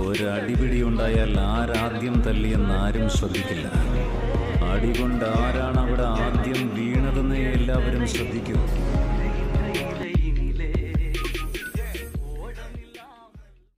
ഒരടിപിടി ഉണ്ടായാൽ ആരാദ്യം തല്ലിയെന്ന് ആരും ശ്രദ്ധിക്കില്ല. അടികൊണ്ട് ആരാണ് അവിടെ ആദ്യം വീണതെന്നേ എല്ലാവരും ശ്രദ്ധിക്കൂ.